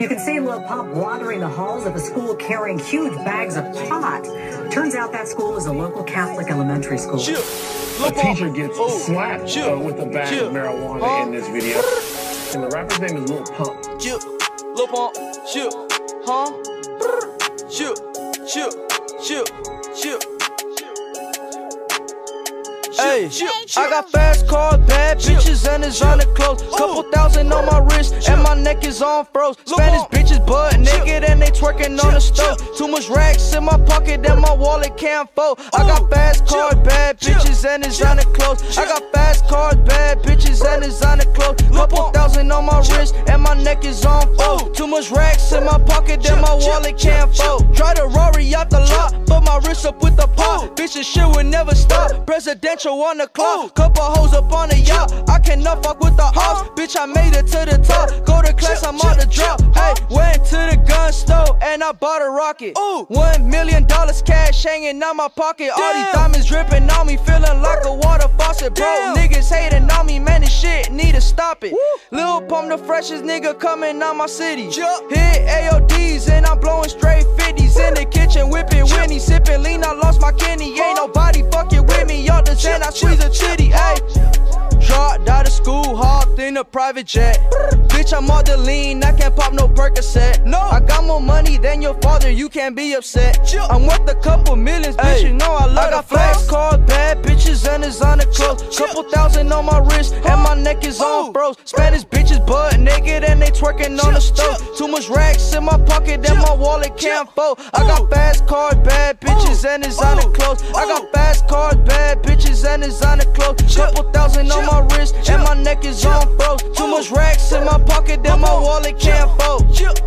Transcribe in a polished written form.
You can see Lil Pump wandering the halls of a school carrying huge bags of pot. Turns out that school is a local Catholic elementary school. A teacher gets slapped with a bag of marijuana in this video. And the rapper's name is Lil Pump. Lil Pump, Hey, I got fast cars, bad bitches, and designer clothes. Couple thousand on my wrist, and my neck is on froze. Spanish bitches butt naked, and they twerking on the stove. Too much racks in my pocket, and my wallet can't fold. I got fast cars, bad bitches, and designer clothes. I got fast cars, bad bitches, and designer clothes. Couple thousand on my wrist, and my neck is on fold. Too much racks in my pocket, and my wallet can't fold. Try to Rory out the lot, but my wrist up with the pot. Bitches shit would never stop. Presidential on the clock, couple hoes up on the yacht. I cannot fuck with the ops. Bitch, I made it to the top. Go to class, I'm on the drop. Hey, went to the gun store and I bought a rocket. $1 million cash hanging out my pocket. All these diamonds dripping on me, feeling like a water faucet. Bro, niggas hating on me, man, this shit need to stop it. Lil Pump, the freshest nigga coming out my city. Hit AODs and I'm blowing straight 50s in the kitchen, whipping Winnie, sipping lean. I lost my kidney. Ain't nobody fucking with me. Y'all the I squeeze a titty, ayy. Dropped out of school, hopped in a private jet. Bitch, I'm all the lean, I can't pop no Percocet. No, I got more money than your father, you can't be upset. I'm worth a couple millions, bitch, you know I love. I got flex cars, bad bitches, and designer clothes. Couple thousand on my wrist, and my neck is on froze. Spanish bitches butt naked, and they twerking on the stove. Too much racks in my pocket, and my wallet can't fold. I got fast cars, bad bitches, and designer clothes. I got fast cars, bad bitches, and designer clothes. Couple thousand on my wrist, and my neck is on froze. Too much racks in my pocket, and my wallet can't fold.